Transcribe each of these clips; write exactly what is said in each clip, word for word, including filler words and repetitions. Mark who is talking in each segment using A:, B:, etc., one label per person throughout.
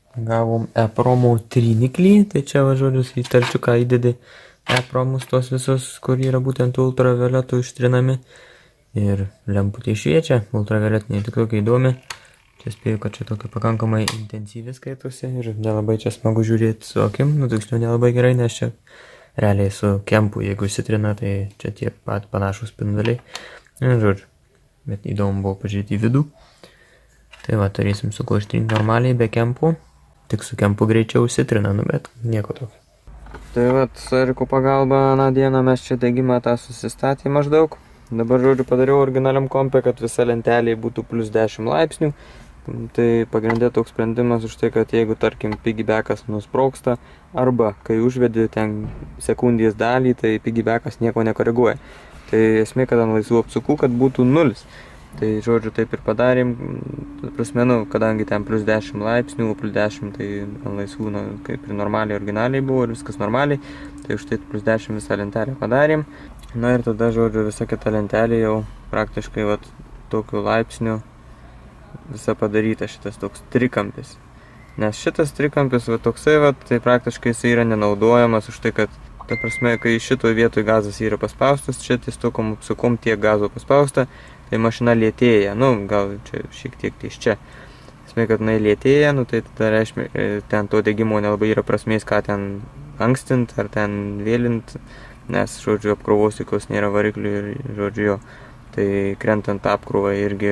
A: Gavom e-promo tryniklį, tai čia va žodžius į talčiuką įdedi e-promus tos visus, kur yra būtent ultravioletų ištrinami. Ir lemputė šviečia, ultravioletiniai tik tokia įdomi. Čia spėjau, kad čia tokia pakankamai intensyviai skaitosi ir nelabai čia smagu žiūrėti su akim, nu tiksliau nelabai gerai, nes čia realiai su kempu, jeigu įsitrina, tai čia tie pat panašus spinduliai. Ir žodžiu, bet įdomu buvo pažiūrėti į vidų. Tai va, turėsim su kuo ištrinti normaliai, be kempų. Tik su kempu greičiau įsitrina, nu bet nieko tokio. Tai va, su Eriku pagalba aną dieną mes čia degimą tą susistatė maždaug. Dabar, žodžiu, padariau originaliam kompe, kad visa lentelė būtų plus dešimt laipsnių. Tai pagrindė toks sprendimas už tai, kad jeigu, tarkim, piggybackas nusprogsta, arba kai užvedi ten sekundės dalį, tai piggybackas nieko nekoreguoja. Tai esmė, kad ant laisvų apsukų, kad būtų nulis. Tai, žodžiu, taip ir padarėm, prasme, nu, kadangi ten plus dešimt laipsnių, plus dešimt tai ant laisvų, nu, kaip ir normaliai, originaliai buvo ir viskas normaliai, tai už tai plus dešimt visą lentelę padarėm. Na ir tada, žodžiu, visa kita lentelė jau praktiškai, vat, tokiu laipsniu visa padaryta šitas toks trikampis. Nes šitas trikampis, va, toksai, va, tai praktiškai jis yra nenaudojamas už tai, kad, ta prasme, kai šitoje vietoje gazas yra paspaustas, čia ties tokom apsukom tiek gazo paspausta, tai mašina lėtėja, nu, gal čia šiek tiek ties čia. Esmė, kad jinai lėtėja, nu, tai tada reiškia, ten to degimo nelabai yra prasmės, ką ten ankstint ar ten vėlint, nes, žodžiu, apkrovos jokios nėra variklių ir, žodžiu, jo, tai krentant apkrovą irgi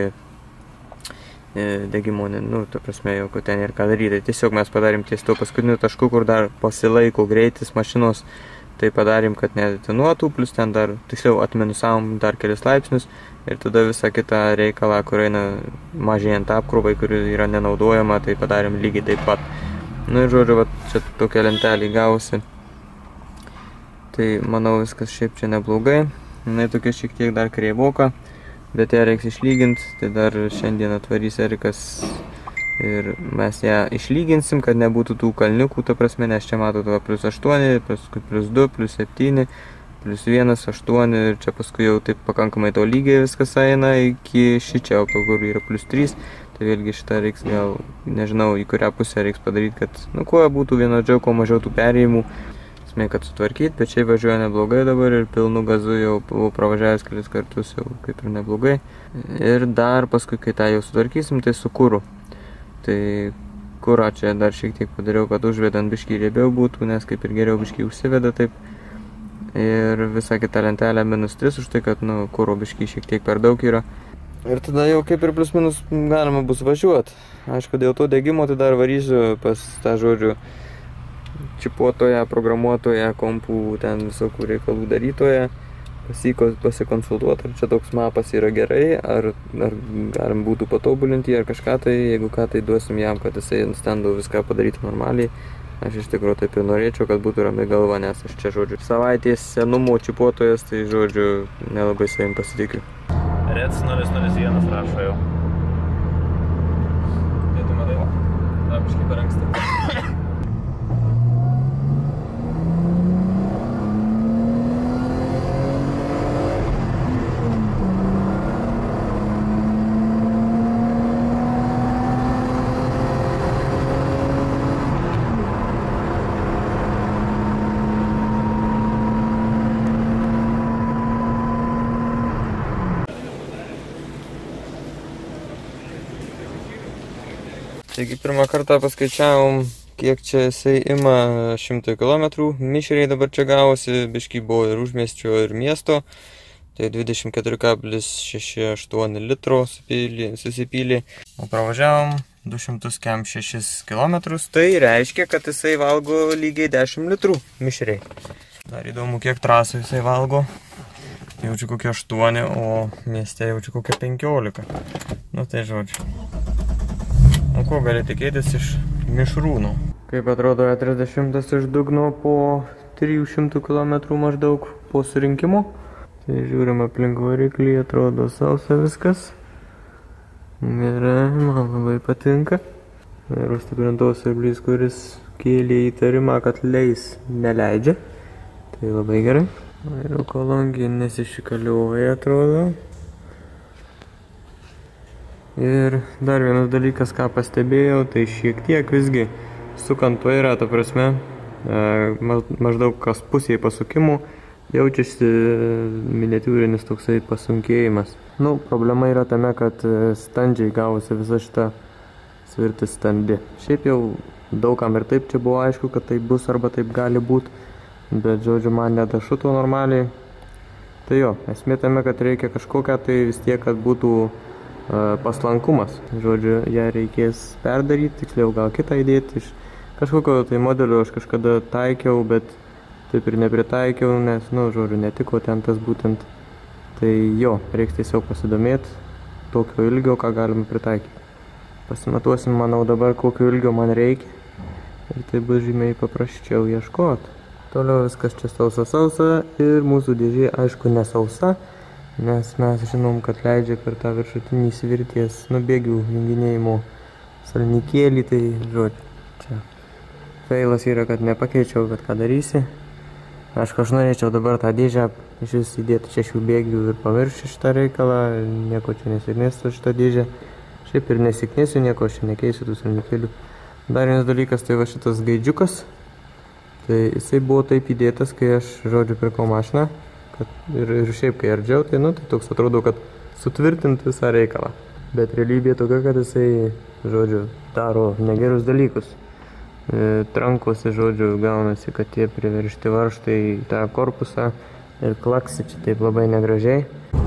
A: degimo, nu, ta prasme, jokio ten ir ką daryti. Tiesiog mes padarėm ties to paskutiniu tašku, kur dar pasilaiko greitis mašinos, tai padarėm, kad nedetinuotų, plus ten dar, tiksliau, atminusavom dar kelius laipsnius ir tada visą kitą reikalą, kur eina mažėjant apkrovai, kuri yra nenaudojama, tai padarėm lygiai taip pat. Nu ir žodžiu, va, čia tokia lentelė gausi. Tai manau viskas šiaip čia neblogai. Jinai tokia šiek tiek dar kreivoka, bet ją reiks išlyginti, tai dar šiandien atvarys Erikas ir mes ją išlyginsim, kad nebūtų tų kalniukų, ta prasme, nes čia matot va, plus aštuoni, paskui plus du, plus septyni, plus vienas, aštuoni ir čia paskui jau taip pakankamai to lygiai viskas eina iki šičia, kur yra plus trys, tai vėlgi šitą reiks gal, nežinau, į kurią pusę reiks padaryti, kad, nu, kuo būtų vienodžiau, kuo mažiau tų perėjimų, esmė, kad sutvarkyti, bet čia važiuoja neblogai dabar ir pilnu gazu jau buvau pravažiavęs kelis kartus jau kaip ir neblogai. Ir dar paskui, kai tą jau sutvarkysim, tai su kuru. Tai kurą čia dar šiek tiek padariau, kad užvedant biškį riebiau būtų, nes kaip ir geriau biškį užsiveda taip. Ir visą kitą lentelę minus tris už tai, kad, nu, kuro biškį šiek tiek per daug yra. Ir tada jau kaip ir plus minus galima bus važiuoti. Aišku, dėl to degimo tai dar varysiu pas tą, žodžiu, čipuotoje, programuotoje, kompų, ten visokių reikalų darytoje, pasikonsultuoti, ar čia toks mapas yra gerai, ar, ar galim būtų patobulinti, ar kažką tai, jeigu ką, tai duosim jam, kad jisai ant stendo viską padaryti normaliai. Aš iš tikrųjų taip ir norėčiau, kad būtų rami galva, nes aš čia, žodžiu, savaitės senumo čipuotojas, tai, žodžiu, nelabai savim pasitikiu.
B: Reds nulis nulis vienas rašo jau. Tai tu matai? Na, biškai per anksti.
A: Taigi pirmą kartą paskaičiavom, kiek čia jisai ima šimtą kilometrų. Mišriai dabar čia gavosi, biškį buvo ir užmiesčio, ir miesto. Tai dvidešimt keturi kablelis šeši aštuoni litro susipylė. O pravažiavom du šimtus šešis kilometrus. Tai reiškia, kad jisai valgo lygiai dešimt litrų mišriai. Dar įdomu, kiek trasų jisai valgo. Jaučiu kokie aštuoni, o mieste jaučiu kokie penkiolika. Nu tai žodžiu. O ko gali tikėtis iš mišrūnų? Kaip atrodo E trisdešimt iš dugno po trijų šimtų kilometrų maždaug po surinkimo. Tai žiūrim aplink variklį, atrodo sausa viskas. Gerai, man labai patinka. Ir užtikrintos siurblys, kuris kėlė įtarimą, kad leis, neleidžia. Tai labai gerai. Ir kolongė nesišikaliuoja, atrodo. Ir dar vienas dalykas, ką pastebėjau, tai šiek tiek visgi sukant vairą, ta prasme, maždaug kas pusėje pasukimų jaučiasi miniatiūrinis toksai pasunkėjimas. Nu, problema yra tame, kad standžiai gavosi visa šita svirtis standi. Šiaip jau daugam ir taip čia buvo aišku, kad taip bus arba taip gali būti, bet, žodžiu, man nedašuto normaliai. Tai jo, esmė tame, kad reikia kažkokią, tai vis tiek, kad būtų uh, paslankumas. Žodžiu, ją reikės perdaryti, tiksliau gal kitą įdėti. Iš kažkokio tai modelio aš kažkada taikiau, bet taip ir nepritaikiau, nes, nu, žodžiu, netiko ten tas būtent. Tai jo, reiks tiesiog pasidomėti tokio ilgio, ką galima pritaikyti. Pasimatuosim, manau, dabar kokio ilgio man reikia. Ir tai bus žymiai paprasčiau ieškoti. Toliau viskas čia sausa sausa ir mūsų dėžė, aišku, nesausa, nes mes žinom, kad leidžia per tą viršutinį svirties nubėgių junginėjimo salnikėlį, tai, žodžiu, čia feilas yra, kad nepakeičiau, bet ką darysi. Aišku, aš norėčiau dabar tą dėžę iš vis įdėti šešių bėgių ir pamiršti šitą reikalą, nieko čia nesiknėsiu šitą dėžę. Šiaip ir nesiknėsiu, nieko aš čia nekeisiu tų salnikėlių. Dar vienas dalykas, tai va šitas gaidžiukas. Tai jisai buvo taip įdėtas, kai aš, žodžiu, pirkau mašiną. Kad ir, ir šiaip, kai ardžiau, tai, nu, tai toks atrodo, kad sutvirtint visą reikalą. Bet realybė tokia, kad jisai, žodžiu, daro negerus dalykus. E, trankosi, žodžiu, gaunasi, kad tie priveršti varžtai į tą korpusą ir klaksi čia taip labai negražiai.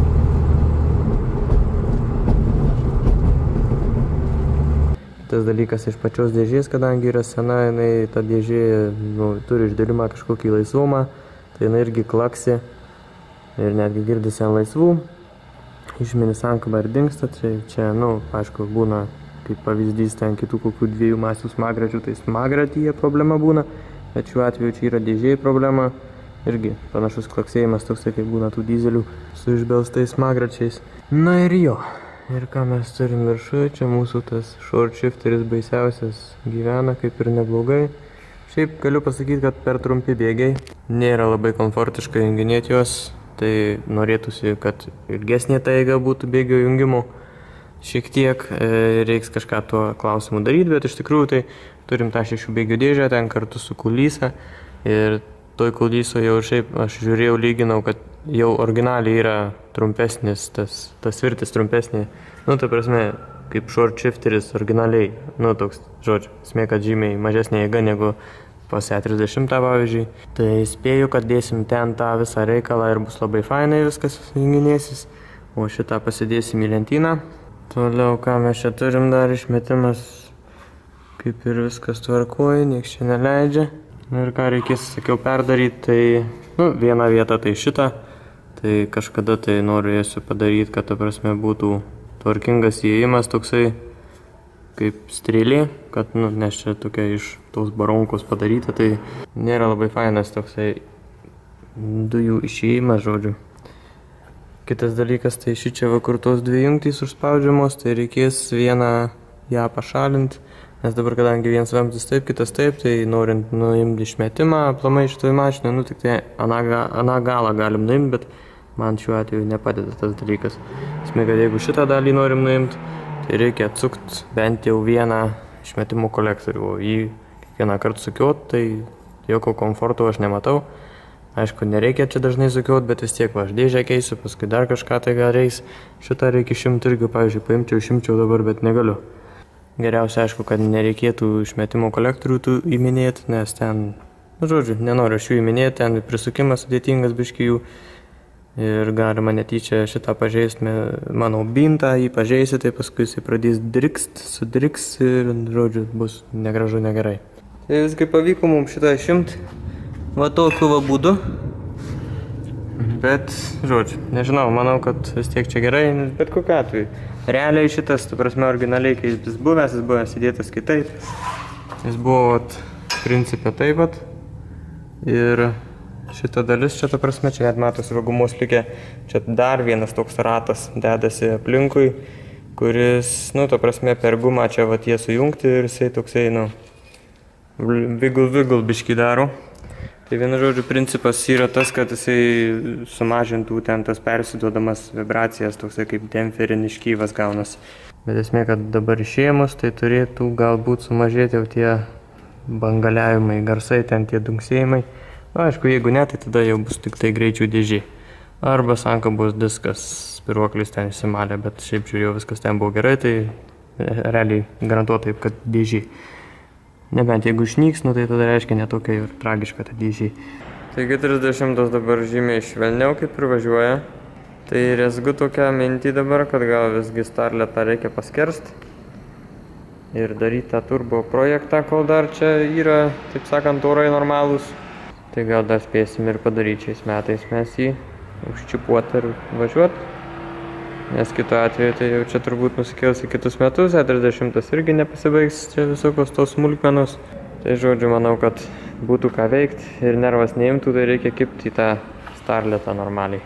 A: Tas dalykas iš pačios dėžės, kadangi yra sena, jinai ta dėžė, nu, turi išdėlimą kažkokį laisvumą, tai jinai irgi klaksi ir netgi girdisi ant laisvų. Išmini sankabą ir dingsta, čia, čia, nu, aišku, būna kaip pavyzdys ten kitų kokių dviejų masių smagračių, tai smagratyje problema būna, bet šiuo atveju čia yra dėžėje problema, irgi panašus klaksėjimas toksai, kaip būna tų dizelių su išbelstais smagračiais. Na ir jo. Ir ką mes turim viršuje, čia mūsų tas short shifteris baisiausias gyvena, kaip ir neblogai. Šiaip galiu pasakyti, kad per trumpi bėgiai nėra labai komfortiškai junginėti juos, tai norėtųsi, kad ilgesnė ta eiga būtų bėgio jungimo. Šiek tiek e, reiks kažką tuo klausimu daryti, bet iš tikrųjų tai turim tą šešių bėgių dėžę ten kartu su kulysa. Ir toj kulyso jau šiaip aš žiūrėjau, lyginau, kad jau originaliai yra trumpesnis, tas, tas svirtis trumpesnė. Nu, ta prasme, kaip short shifteris originaliai, nu, toks, žodžiu, esmė, kad žymiai mažesnė jėga negu pas E trisdešimt, pavyzdžiui. Tai spėju, kad dėsim ten tą visą reikalą ir bus labai fainai viskas junginėsis. O šitą pasidėsim į lentyną. Toliau, ką mes čia turim dar, išmetimas, kaip ir viskas tvarkoja, nieks čia neleidžia. Ir ką reikės, sakiau, perdaryti, tai, nu, vieną vietą tai šitą, tai kažkada tai norėsiu padaryti, kad, ta prasme, būtų tvarkingas įėjimas toksai, kaip strėlė, kad, nu, nes čia tokia iš tos baronkos padaryta, tai nėra labai fainas toksai dujų išėjimas, žodžiu. Kitas dalykas, tai ši čia va, kur tos dvi jungtys užspaudžiamos, tai reikės vieną ją pašalinti, nes dabar, kadangi vienas vamzdis taip, kitas taip, tai norint nuimti išmetimą, aplamai šitoj mašinai, nu tik tai aną, aną galą galim nuimti, bet man šiuo atveju nepadeda tas dalykas. Esmė, kad jeigu šitą dalį norim nuimti, tai reikia atsukti bent jau vieną išmetimo kolektorių, o jį kiekvieną kartą sukiot, tai jokio komforto aš nematau. Aišku, nereikia čia dažnai sukiot, bet vis tiek va, aš dėžę keisiu, paskui dar kažką tai gal reiks. Šitą reikia išimti irgi, pavyzdžiui, paimčiau, išimčiau dabar, bet negaliu. Geriausia, aišku, kad nereikėtų išmetimo kolektorių tų įminėti, nes ten, nu, žodžiu, nenoriu aš jų įminėti, ten prisukimas sudėtingas biški jų. Ir galima netyčia šitą pažeisti, mano bintą jį pažeisi, tai paskui jisai pradės drikst, sudriks ir, žodžiu, bus negražu, negerai. Tai viskai pavyko mums šitą išimti. Va tokiu va būdu. Bet, žodžiu, nežinau, manau, kad vis tiek čia gerai, bet kokiu atveju. Realiai šitas, tu prasme, originaliai, kai jis buvęs, jis buvęs įdėtas kitaip. Jis buvo, vat, principė taip pat. Ir šita dalis čia, tu prasme, čia net matosi vagumos likę. Čia dar vienas toks ratas dedasi aplinkui, kuris, nu, tu prasme, per gumą čia vat jie sujungti ir jisai toksai, nu, vigul-vigul biškį daro. Tai vienu žodžiu principas yra tas, kad jisai sumažintų ten tas persiduodamas vibracijas, toksai kaip demferinis škyvas gaunasi. Bet esmė, kad dabar išėmus, tai turėtų galbūt sumažėti jau tie bangaliavimai, garsai, ten tie dunksėjimai. Na, aišku, jeigu ne, tai tada jau bus tik tai greičių dėžė. Arba sankabos diskas, spiruoklis ten įsimalė, bet šiaip žiūrėjau, viskas ten buvo gerai, tai realiai garantuotai, kad dėžė. Nebent jeigu išnyks, nu tai tada reiškia netokia ir tragiška ta dėžė. Taigi trisdešimtas dabar žymiai švelniau kaip ir važiuoja. Tai rezgu tokią mintį dabar, kad gal visgi starletą reikia paskerst ir daryti tą turbo projektą, kol dar čia yra, taip sakant, orai normalūs. Tai gal dar spėsim ir padaryti šiais metais mes jį užčipuoti ir važiuoti. Nes kitu atveju tai jau čia turbūt nusikels į kitus metus, trisdešimtas irgi nepasibaigs čia visokios tos smulkmenos. Tai žodžiu, manau, kad būtų ką veikti ir nervas neimtų, tai reikia kipti į tą starletą normaliai.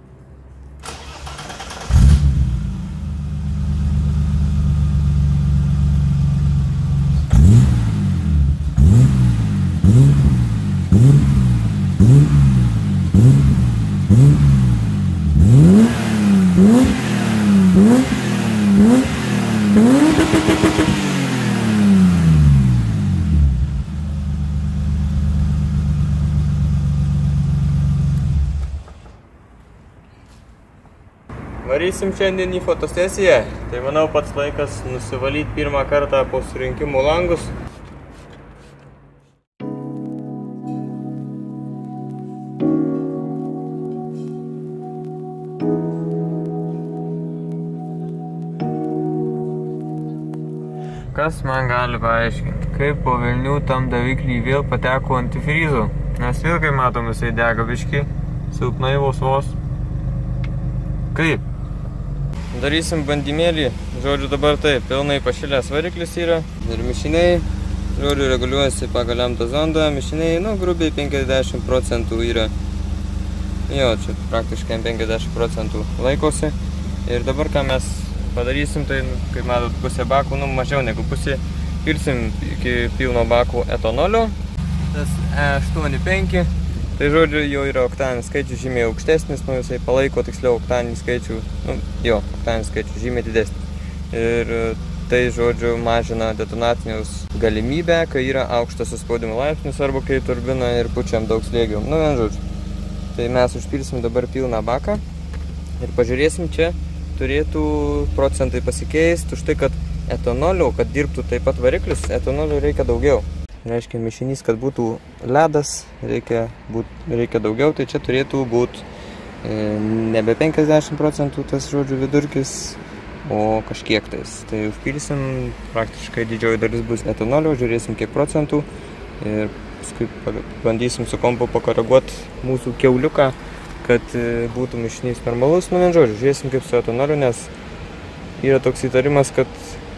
A: Varysim šiandien į fotosesiją, tai manau pats laikas nusivalyti pirmą kartą po surinkimų langus. Kas man gali paaiškinti, kaip po velnių tam daviklį vėl pateko antifrizo? Nes vėl, kaip matom, jisai dega biškį, silpnai vos vos. Kaip? Darysim bandymėlį, žodžiu dabar taip, pilnai pašilęs variklis yra ir mišiniai, žodžiu reguliuojasi pagal lemtą zondą, mišiniai, nu, grubiai penkiasdešimt procentų yra, jo, čia praktiškai penkiasdešimt procentų laikosi. Ir dabar ką mes padarysim, tai, kaip matot, pusė bakų, nu, mažiau negu pusė, pilsim iki pilno bakų etanolio, tas E aštuoni penki. Tai žodžiu, jo yra oktanis skaičius žymiai aukštesnis, nu jisai palaiko tiksliau oktaninį skaičių, nu jo, oktaninį skaičių žymiai didesnis. Ir tai žodžiu mažina detonacinius galimybę, kai yra aukštas suspaudimo laipsnis arba kai turbina ir pučiam daug slėgių. Nu vien žodžiu. Tai mes užpilsim dabar pilną baką ir pažiūrėsim, čia turėtų procentai pasikeisti už tai, kad etanolio, kad dirbtų taip pat variklis, etanolio reikia daugiau. Reiškia mišinys, kad būtų ledas, reikia, būt, reikia daugiau, tai čia turėtų būti e, nebe penkiasdešimt procentų tas žodžių vidurkis, o kažkiek tais. Tai užpilsim, praktiškai didžioji dalis bus etanolio, žiūrėsim kiek procentų ir paskui bandysim su kompu pakoreguoti mūsų kiauliuką, kad e, būtų mišinys normalus. Nu, vien žodžiu, žiūrėsim kaip su etanoliu, nes yra toks įtarimas, kad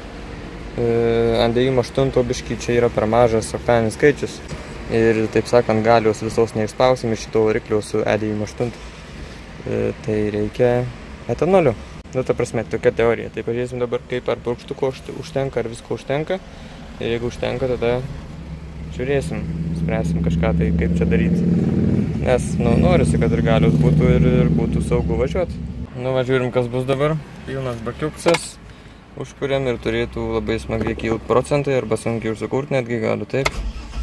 A: ant devyniasdešimt aštunto biškį čia yra per mažas oktaninis skaičius ir, taip sakant, galios visos neišspausim iš šito variklio su E devyniasdešimt aštuoni. Tai reikia etanolio. Nu, ta prasme, tokia teorija. Tai pažiūrėsim dabar, kaip ar purkštuko užtenka, ar visko užtenka. Ir jeigu užtenka, tada žiūrėsim, spręsim kažką, tai kaip čia daryti. Nes, nu, norisi, kad ir galios būtų ir, ir būtų saugu važiuoti. Nu, važiuorim, kas bus dabar. Pilnas bakiuksas. Užkuriam ir turėtų labai smagiai kilti procentai arba sunkiai užsikurti, netgi galiu taip.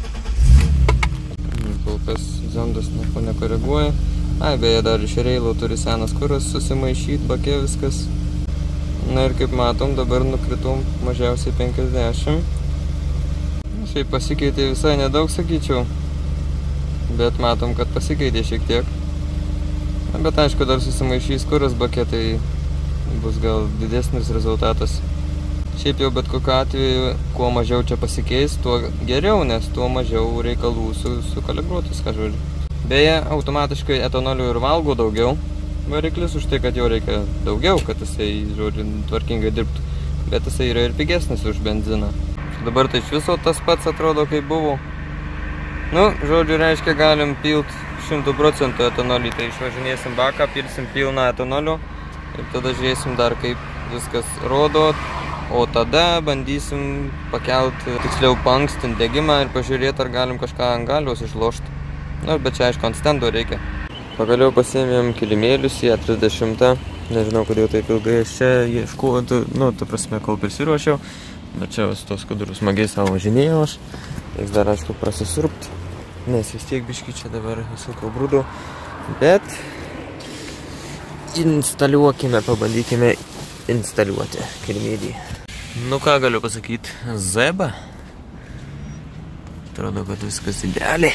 A: Kol kas zondas nieko nekoreguoja. Ai, beje, dar iš reilo turi senas kuras susimaišyti, bakė viskas. Na ir kaip matom, dabar nukritom mažiausiai penkiasdešimt. Šiaip pasikeitė visai nedaug, sakyčiau. Bet matom, kad pasikeitė šiek tiek. Bet aišku, dar susimaišys kuras bakė, tai bus gal didesnis rezultatas. Šiaip jau bet kokiu atveju, kuo mažiau čia pasikeis, tuo geriau, nes tuo mažiau reikalų su, sukalibruotis, ką žodžiu. Beje, automatiškai etanolių ir valgo daugiau variklis, už tai, kad jo reikia daugiau, kad jisai, žodžiu, tvarkingai dirbtų. Bet jisai yra ir pigesnis už benziną. Dabar tai iš viso tas pats atrodo, kaip buvo. Nu, žodžiu, reiškia, galim pilt šimtu procentų etanolį, tai išvažinėsim baką, pilsim pilną etanolio. Ir tada žiūrėsim dar, kaip viskas rodo, o tada bandysim pakelti, tiksliau paankstinti degimą ir pažiūrėti, ar galim kažką ant galios išlošti. Nu, bet čia aišku, ant stendo reikia. Pagaliau pasiėmėm kilimėlius į E trisdešimtą. Nežinau, kodėl taip ilgai aš čia ieškojau, nu, ta prasme, kol prisiruošiau. Bet čia tos skudurus smagiai savo važinėjau aš. Reiks dar, aišku, prasisurpti, nes vis tiek biški čia dabar visokių brūdų, bet instaliuokime, pabandykime instaliuoti kirmėdį. Nu ką galiu pasakyti, zeba. Atrodo, kad viskas idealiai.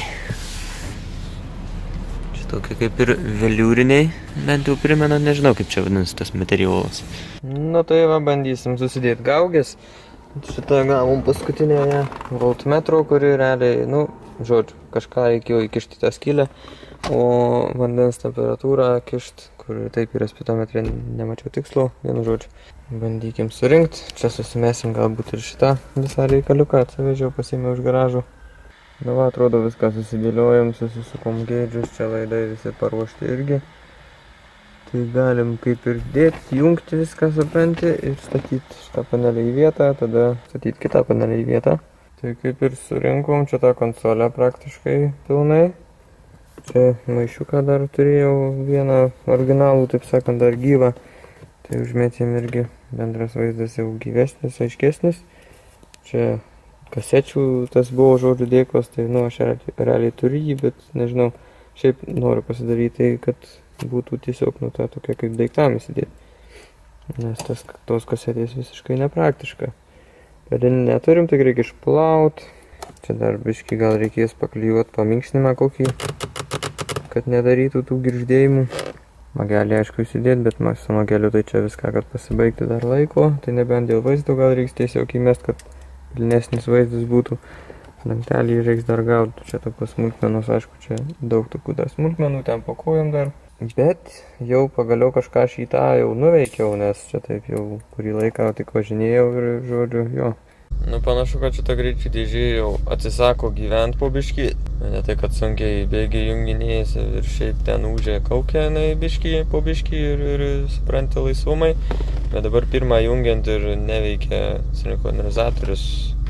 A: Čia tokie kaip ir veliūriniai, bent jau primena, nežinau kaip čia vadinasi tas materialas. Nu tai va, bandysim susidėti gaugės. Šitą gavom paskutinėje voltmetro, kuri realiai, nu, žodžiu, kažką reikėjo įkišti tą skylę, o vandens temperatūrą kišti, kur taip yra spitometrė, nemačiau tikslo, vienu žodžiu. Bandykim surinkti, čia susimesim galbūt ir šitą visą reikaliuką, atsivežiau, pasiėmiau iš garažų. Na va, atrodo viską susidėliojom, susisukom geidžius, čia laidai visi paruošti irgi. Tai galim kaip ir dėti, jungti viską, supranti, ir statyti šitą panelį į vietą, tada statyti kitą panelį į vietą. Tai kaip ir surinkom čia tą konsolę praktiškai pilnai. Čia maišiuką dar turėjau vieną originalų, taip sakant, dar gyvą. Tai užmetėm irgi bendras vaizdas jau gyvesnis, aiškesnis. Čia kasečių tas buvo žodžių dėklas, tai nu aš realiai turiu jį, bet nežinau, šiaip noriu pasidaryti, kad būtų tiesiog nu tą tokia kaip daiktam įsidėti. Nes tas, tos kasetės visiškai nepraktiška. Pedinį neturim, tik reikia išplaut. Čia dar biškį gal reikės paklijuoti paminkšnimą kokį, kad nedarytų tų girgždėjimų. Magelį aišku įsidėti, bet su mageliu tai čia viską, kad pasibaigti dar laiko. Tai nebent dėl vaizdo gal reiks tiesiog įmest, kad pilnesnis vaizdas būtų. Dangtelį reiks dar gauti. Čia tokios smulkmenos, aišku, čia daug tokių dar smulkmenų, ten po kojom dar. Bet jau pagaliau kažką šitą jau nuveikiau, nes čia taip jau kurį laiką tik važinėjau ir žodžiu, jo. Nu panašu, kad šitą greičių dėžė jau atsisako gyventi po biškį. Ne tai, kad sunkiai bėgiai junginėjasi ir šiaip ten ūžė kaukia biškį po biškį ir, ir supranti laisvumai. Bet dabar pirmą jungiant ir neveikia sinkhronizatorius.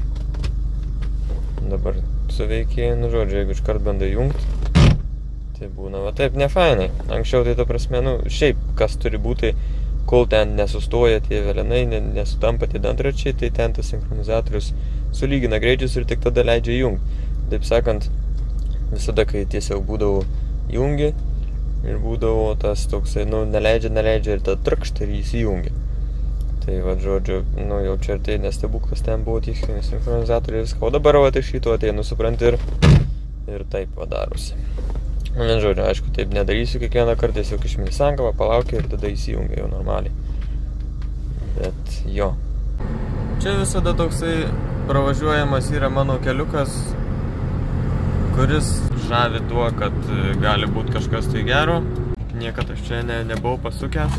A: Dabar suveikė, nu žodžiu, jeigu iškart bandai jungti. Tai būna, va taip, nefainai. Anksčiau tai ta prasme, nu, šiaip, kas turi būti, kol ten nesustoja tie velenai, nesutampa tie dantračiai, tai ten tas sinchronizatorius sulygina greičius ir tik tada leidžia jungti. Taip sakant, visada, kai tiesiog būdavo jungi ir būdavo tas toksai, nu, neleidžia, neleidžia ir ta trkšt ir įsijungia. Tai, va, žodžiu, nu, jau čia ir tai nestebuklas ten buvo tie sinchronizatoriai viską. O dabar, va, iš šito ateinu, supranti, ir, ir taip padarosi. Nu, vien žodžiu, aišku, taip nedarysiu kiekvieną kartą, tiesiog išmini sankavą, palaukia ir tada įsijungia jau normaliai. Bet jo. Čia visada toksai pravažiuojamas yra mano keliukas, kuris žavi tuo, kad gali būti kažkas tai gero. Niekad aš čia ne, nebuvau pasukęs.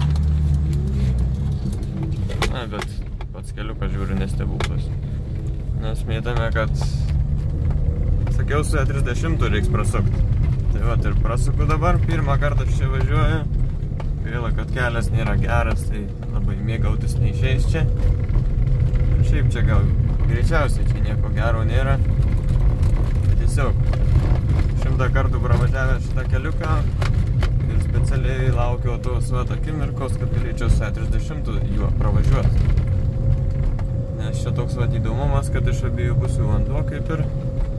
A: Na, bet pats keliukas žiūri nestebuklas. Nes mėtame, kad sakiau, su E trisdešimt reiks prasukti. Tai va, ir prasuku dabar, pirmą kartą aš čia važiuoju. Gaila, kad kelias nėra geras, tai labai mėgautis neišeis čia. Ir šiaip čia gal greičiausiai čia nieko gero nėra. Bet tiesiog šimtą kartų pravažiavę šitą keliuką ir specialiai laukiau tos vat akimirkos, kad galėčiau su E trisdešimt juo pravažiuoti. Nes čia toks vat įdomumas, kad iš abiejų pusių vanduo kaip ir.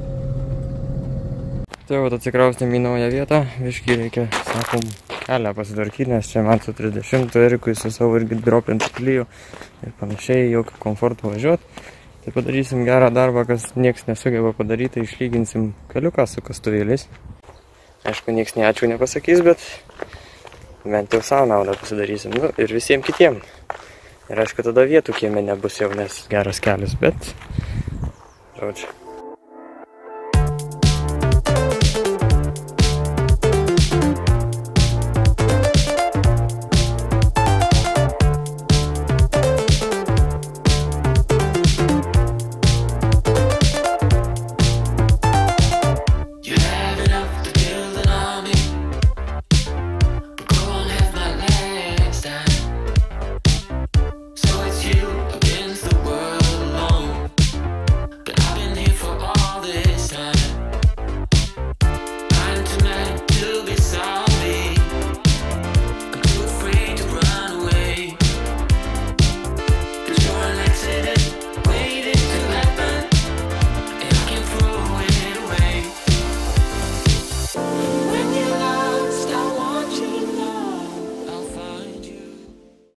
A: Tai vat atsikraustėm į naują vietą, viškį reikia, sakom, kelią pasidarkyti, nes čia man su trisdešimt Erikui su savo irgi dropintų klyju ir panašiai, jokio komforto važiuoti. Tai padarysim gerą darbą, kas nieks nesugeba padaryti, tai išlyginsim keliuką su kastuvėliais. Aišku, nieks ne ačiū nepasakys, bet bent jau savo naudą pasidarysim, nu, ir visiems kitiem. Ir aišku, tada vietų kieme nebus jau, nes geras kelias, bet žodžiu.